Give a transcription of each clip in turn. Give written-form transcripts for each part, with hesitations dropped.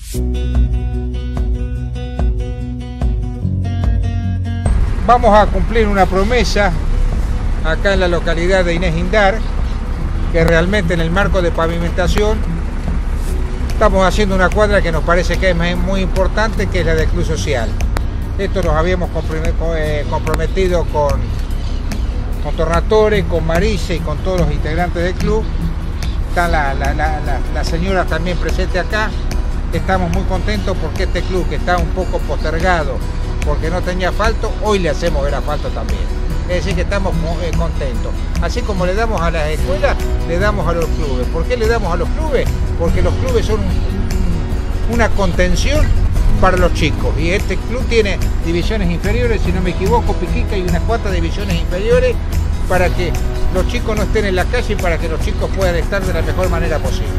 Vamos a cumplir una promesa acá en la localidad de Inés Indar, que realmente en el marco de pavimentación estamos haciendo una cuadra que nos parece que es muy importante, que es la del Club Social. Esto nos habíamos comprometido con Tornatore, con Marisa y con todos los integrantes del club. Está la señora también presente acá. Estamos muy contentos porque este club, que está un poco postergado porque no tenía asfalto, hoy le hacemos ver asfalto también. Es decir, que estamos contentos. Así como le damos a las escuelas, le damos a los clubes. ¿Por qué le damos a los clubes? Porque los clubes son una contención para los chicos. Y este club tiene divisiones inferiores, si no me equivoco, Piquica, y unas cuantas divisiones inferiores para que los chicos no estén en la calle y para que los chicos puedan estar de la mejor manera posible.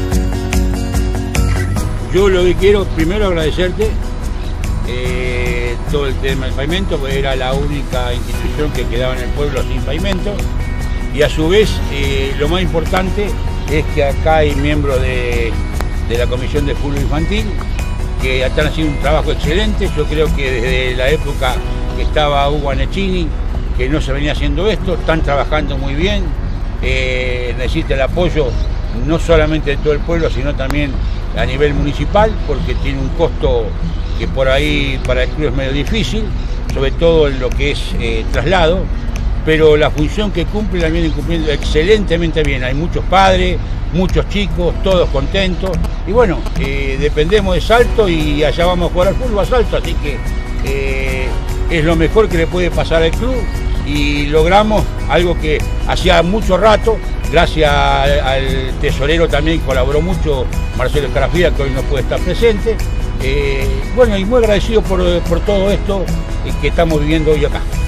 Yo lo que quiero primero agradecerte todo el tema del pavimento, porque era la única institución que quedaba en el pueblo sin pavimento, y a su vez lo más importante es que acá hay miembros de la Comisión de Fútbol Infantil que están haciendo un trabajo excelente. Yo creo que desde la época que estaba Hugo Anecchini, que no se venía haciendo esto, están trabajando muy bien. Necesita el apoyo no solamente de todo el pueblo, sino también a nivel municipal, porque tiene un costo que por ahí para el club es medio difícil, sobre todo en lo que es traslado, pero la función que cumple la vienen cumpliendo excelentemente bien. Hay muchos padres, muchos chicos, todos contentos, y bueno, dependemos de Salto y allá vamos a jugar al fútbol a Salto, así que es lo mejor que le puede pasar al club, y logramos algo que hacía mucho rato, gracias al tesorero también, colaboró mucho Marcelo Escarafía, que hoy no puede estar presente. Bueno, y muy agradecido por todo esto que estamos viviendo hoy acá.